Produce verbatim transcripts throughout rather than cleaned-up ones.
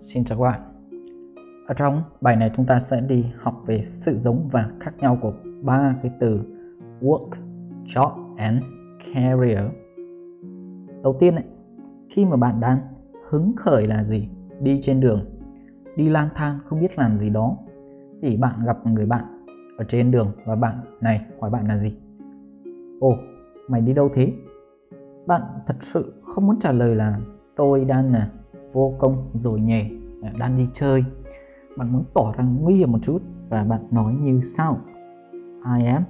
Xin chào các bạn. Ở trong bài này chúng ta sẽ đi học về sự giống và khác nhau của ba cái từ work, job and career. Đầu tiên ấy, khi mà bạn đang hứng khởi là gì? Đi trên đường, đi lang thang không biết làm gì đó, thì bạn gặp một người bạn ở trên đường và bạn này hỏi bạn là gì? Ồ, mày đi đâu thế? Bạn thật sự không muốn trả lời là tôi đang là vô công rồi nhè, đang đi chơi. Bạn muốn tỏ ra nguy hiểm một chút và bạn nói như sau: I am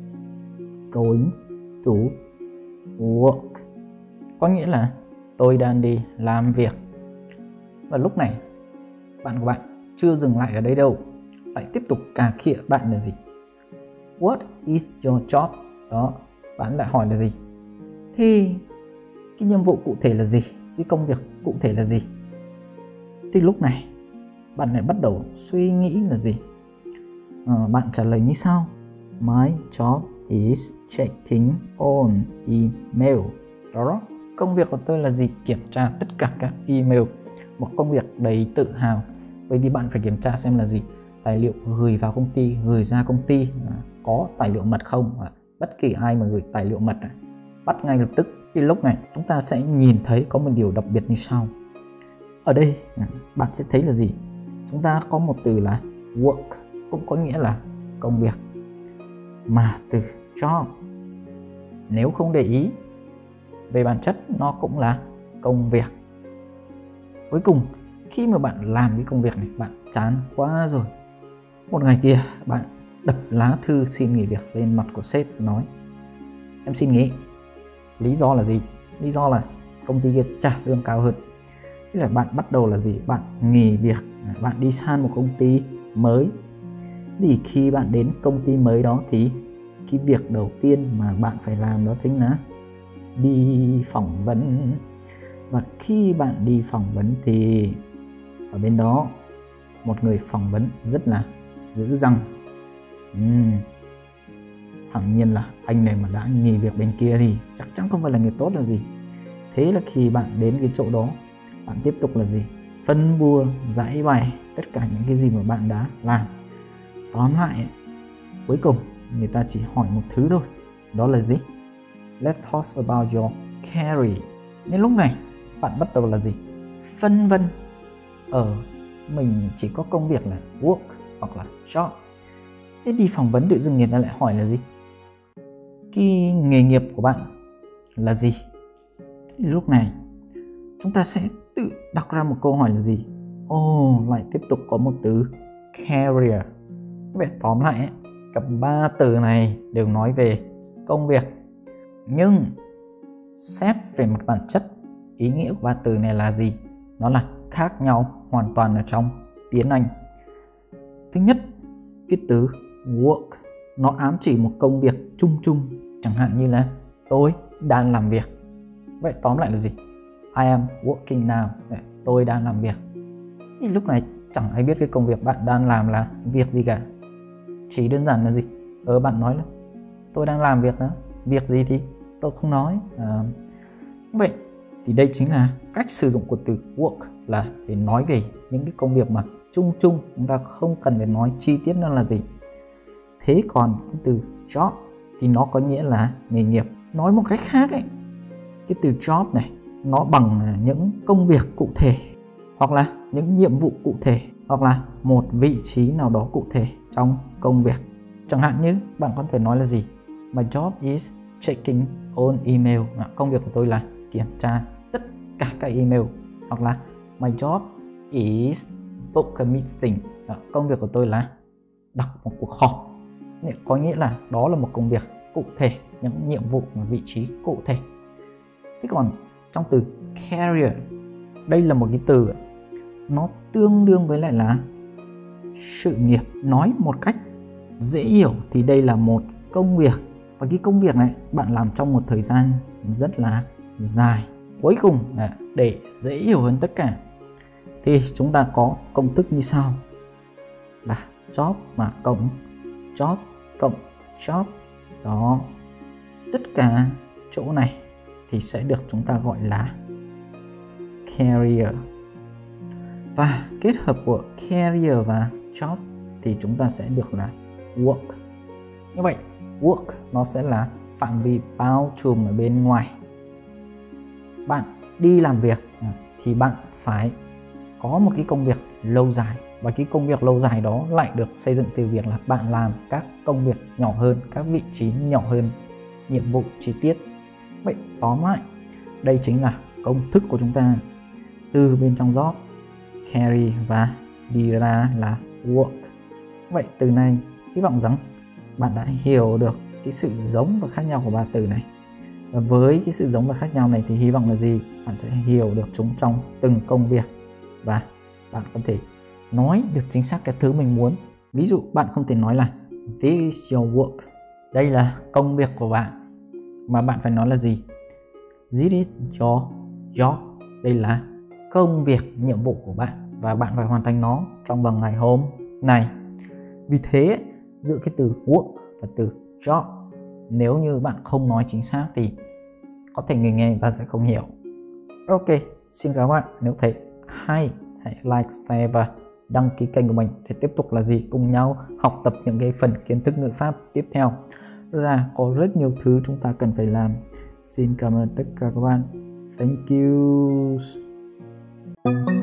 going to work, có nghĩa là tôi đang đi làm việc. Và lúc này bạn của bạn chưa dừng lại ở đây đâu, lại tiếp tục cà khịa bạn là gì? What is your job? Đó, bạn lại hỏi là gì? Thì cái nhiệm vụ cụ thể là gì? Cái công việc cụ thể là gì? Thì lúc này bạn lại bắt đầu suy nghĩ là gì? À, bạn trả lời như sau: My job is checking on email. Đó, công việc của tôi là gì? Kiểm tra tất cả các email. Một công việc đầy tự hào, bởi vì bạn phải kiểm tra xem là gì? Tài liệu gửi vào công ty, gửi ra công ty có tài liệu mật không? Bất kỳ ai mà gửi tài liệu mật này, bắt ngay lập tức. Thì lúc này chúng ta sẽ nhìn thấy có một điều đặc biệt như sau. Ở đây bạn sẽ thấy là gì? Chúng ta có một từ là work, cũng có nghĩa là công việc. Mà từ job, nếu không để ý, về bản chất nó cũng là công việc. Cuối cùng, khi mà bạn làm cái công việc này, bạn chán quá rồi. Một ngày kia, bạn đập lá thư xin nghỉ việc lên mặt của sếp và nói: em xin nghỉ. Lý do là gì? Lý do là công ty kia trả lương cao hơn. Thế là bạn bắt đầu là gì? Bạn nghỉ việc, bạn đi sang một công ty mới. Thì khi bạn đến công ty mới đó thì cái việc đầu tiên mà bạn phải làm đó chính là đi phỏng vấn. Và khi bạn đi phỏng vấn thì ở bên đó một người phỏng vấn rất là dữ dằn. uhm. Hẳn nhiên là anh này mà đã nghỉ việc bên kia thì chắc chắn không phải là người tốt là gì. Thế là khi bạn đến cái chỗ đó, bạn tiếp tục là gì? Phân bua, giải bày tất cả những cái gì mà bạn đã làm. Tóm lại, cuối cùng người ta chỉ hỏi một thứ thôi, đó là gì? Let's talk about your career. Nên lúc này bạn bắt đầu là gì? Phân vân. Ở mình chỉ có công việc là work hoặc là job. Thế đi phỏng vấn tự dưng người ta lại hỏi là gì? Cái nghề nghiệp của bạn là gì? Thì lúc này chúng ta sẽ tự đặt ra một câu hỏi là gì? Ồ, oh, lại tiếp tục có một từ career. Vậy tóm lại, cả ba từ này đều nói về công việc. Nhưng xét về mặt bản chất, ý nghĩa của ba từ này là gì? Nó là khác nhau hoàn toàn ở trong tiếng Anh. Thứ nhất, cái từ work nó ám chỉ một công việc chung chung, chẳng hạn như là tôi đang làm việc. Vậy tóm lại là gì? I am working now. Tôi đang làm việc. Thì lúc này chẳng ai biết cái công việc bạn đang làm là việc gì cả. Chỉ đơn giản là gì? Ờ bạn nói là tôi đang làm việc đó. Việc gì thì tôi không nói. à, Vậy thì đây chính là cách sử dụng của từ work, là để nói về những cái công việc mà chung chung, chúng ta không cần phải nói chi tiết nó là gì. Thế còn cái từ job thì nó có nghĩa là nghề nghiệp. Nói một cách khác ấy, cái từ job này nó bằng những công việc cụ thể, hoặc là những nhiệm vụ cụ thể, hoặc là một vị trí nào đó cụ thể trong công việc. Chẳng hạn như bạn có thể nói là gì? My job is checking on email. Công việc của tôi là kiểm tra tất cả các email. Hoặc là my job is book a meeting. Công việc của tôi là đặt một cuộc họp. Có nghĩa là đó là một công việc cụ thể, những nhiệm vụ và vị trí cụ thể. Thế còn trong từ career, đây là một cái từ nó tương đương với lại là sự nghiệp. Nói một cách dễ hiểu thì đây là một công việc, và cái công việc này bạn làm trong một thời gian rất là dài. Cuối cùng, để dễ hiểu hơn tất cả, thì chúng ta có công thức như sau: là job mà cộng job cộng job. Đó, tất cả chỗ này thì sẽ được chúng ta gọi là career. Và kết hợp của career và job thì chúng ta sẽ được là work. Như vậy work nó sẽ là phạm vi bao trùm ở bên ngoài. Bạn đi làm việc thì bạn phải có một cái công việc lâu dài, và cái công việc lâu dài đó lại được xây dựng từ việc là bạn làm các công việc nhỏ hơn, các vị trí nhỏ hơn, nhiệm vụ chi tiết. Vậy tóm lại, đây chính là công thức của chúng ta từ bên trong job, carry và đi ra là work. Vậy từ này hy vọng rằng bạn đã hiểu được cái sự giống và khác nhau của ba từ này. Và với cái sự giống và khác nhau này thì hy vọng là gì? Bạn sẽ hiểu được chúng trong từng công việc và bạn có thể nói được chính xác cái thứ mình muốn. Ví dụ bạn không thể nói là this is your work, đây là công việc của bạn, mà bạn phải nói là gì? This is your job, đây là công việc, nhiệm vụ của bạn, và bạn phải hoàn thành nó trong vòng ngày hôm này. Vì thế giữa cái từ work và từ job, nếu như bạn không nói chính xác thì có thể người nghe ta sẽ không hiểu. Ok, xin các bạn, nếu thấy hay hãy like, share và đăng ký kênh của mình để tiếp tục là gì cùng nhau học tập những cái phần kiến thức ngữ pháp tiếp theo. Ra có rất nhiều thứ chúng ta cần phải làm. Xin cảm ơn tất cả các bạn. Thank you.